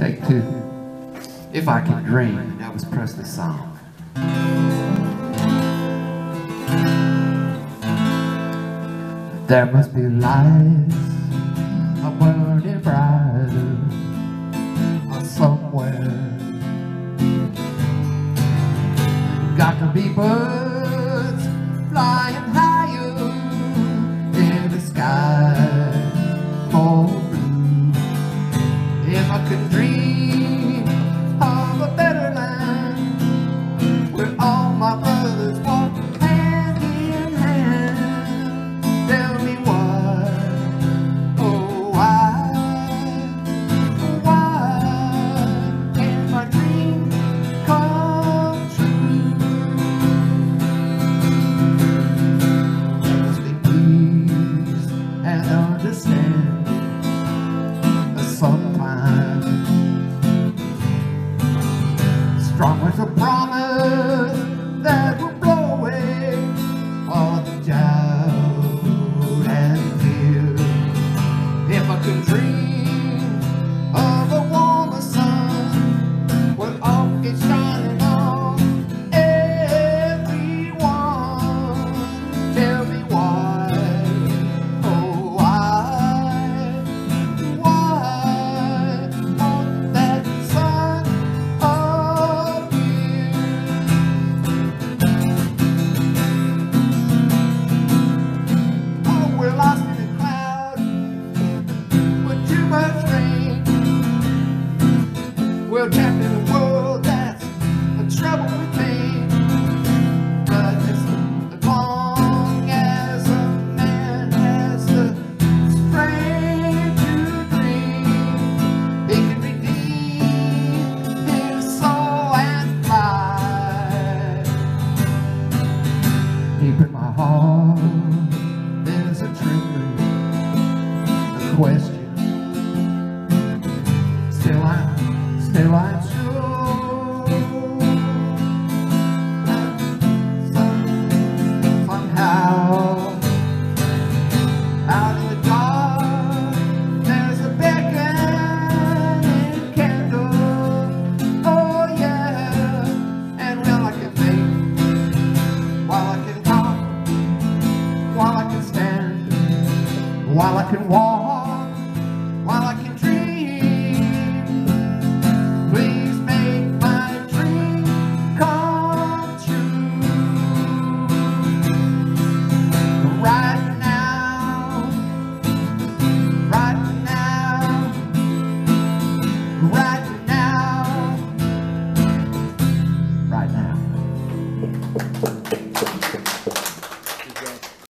Take two. If I Can Dream, an Elvis Presley song. There must be lights a burning brighter somewhere. Got to be birds flying higher in the sky more blue. If I could dream of a better land where all my brothers walk hand in hand, tell me why, oh why can't my dream come true? There must be peace and understanding sometimes, strong with a promise that will blow away all the doubt and fear. If I could dream of a warmer sun where all is shining on everyone, tell me why, oh why won't that sun appear? Oh, we're lost in a cloud with too much rain. We're trapped in a world that's a trouble with pain. But as long as a man has the strength to dream, he can redeem his soul and fly. Deep in my heart there's a trembling, a question. Still I'm sure that somehow out in the dark there's a beckoning candle. Oh yeah, and well I can think, while I can talk, while I can stand, while I can walk, while I can dream. Please make my dream come true. Right now, right now, right now, right now.